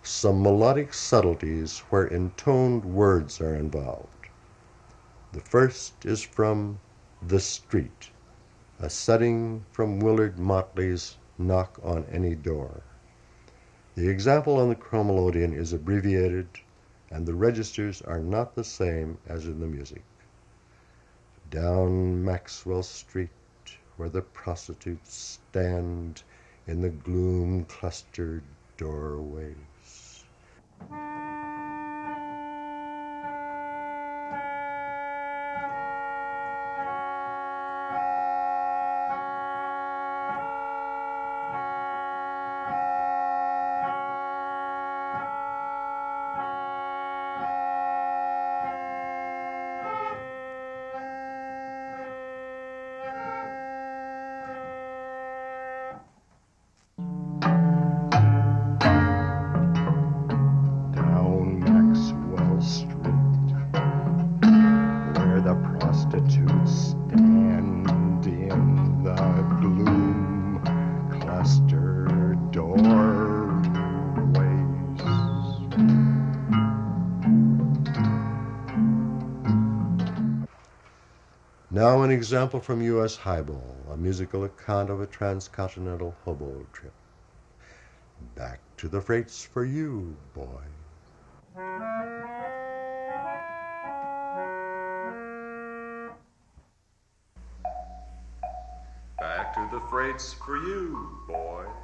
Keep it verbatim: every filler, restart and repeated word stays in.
some melodic subtleties where intoned words are involved. The first is from The Street, a setting from Willard Motley's Knock on Any Door. The example on the chromelodian is abbreviated, and the registers are not the same as in the music. Down Maxwell Street, where the prostitutes stand in the gloom-clustered doorways. Prostitutes stand in the gloom clustered doorways. Now an example from U S Highball, a musical account of a transcontinental hobo trip. Back to the freights for you, boy. Back to the freights for you, boy.